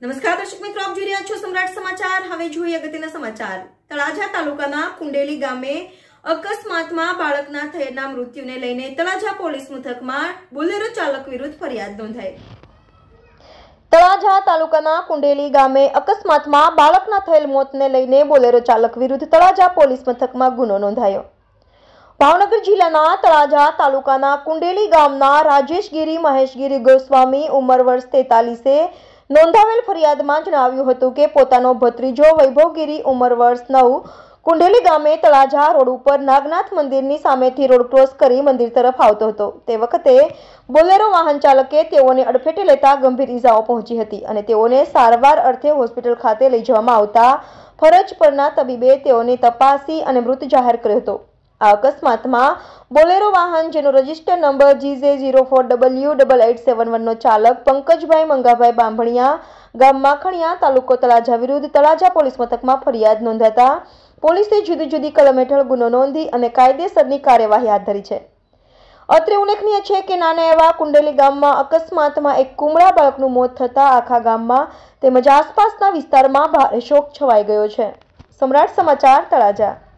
નમસ્કાર દર્શક મિત્રો, આપ જોઈ રહ્યા છો સમ્રાટ સમાચાર। હવે જોઈએ અગત્યના સમાચાર। તળાજા તાલુકાના કુંડેલી ગામે અકસ્માતમાં બાળકના થયેલા મૃત્યુને લઈને તળાજા પોલીસ મથકમાં બોલેરો ચાલક વિરુદ્ધ ફરિયાદ નોંધાઈ। તળાજા તાલુકાના કુંડેલી ગામે અકસ્માતમાં બાળકના થયેલ મોતને લઈને બોલેરો ચાલક વિરુદ્ધ તળાજા પોલીસ મથકમાં ગુનો નોંધાયો। ભાવનગર જિલ્લાના તળાજા તાલુકાના કુંડેલી ગામના રાજેશગીરી મહેશગીરી ગોસ્વામી ઉંમર વર્ષ 43 નોંધાવેલ ફરિયાદમાં જણાવ્યું હતું કે પોતાનો ભત્રીજો વૈભવગીરી ઉંમર વર્ષ 9 કુંડેલી ગામે તળાજા રોડ ઉપર નાગનાથ મંદિરની સામેથી રોડ ક્રોસ કરી મંદિર તરફ આવતો હતો। તે વખતે બોલેરો વાહન ચાલકે તેઓને અડફેટે લેતા ગંભીર ઈજાઓ પહોંચી હતી અને તેઓને સારવાર અર્થે હોસ્પિટલ ખાતે લઈ જવામાં આવતા ફરજ પરના તબીબે તેઓને તપાસી અને મૃત જાહેર કર્યો હતો। આ અકસ્માતમાં બોલેરો વાહન જેનો રજિસ્ટર નંબર GJ04W8871 નો ચાલક પંકજભાઈ મંગાભાઈ બાંભણિયા ગામ માખણિયા તાલુકો તળાજા વિરુદ્ધ તળાજા પોલીસ મથકમાં ફરિયાદ નોંધાતા પોલીસે જુદી જુદી કલમ હેઠળ ગુનો નોંધી અને કાયદેસરની કાર્યવાહી હાથ ધરી છે। અત્રે ઉલ્લેખનીય છે કે નાના એવા કુંડેલી ગામમાં અકસ્માતમાં એક કુમળા બાળકનું મોત થતા આખા ગામમાં તેમજ આસપાસના વિસ્તારમાં ભારે શોક છવાઈ ગયો છે। સમ્રાટ સમાચાર તળાજા।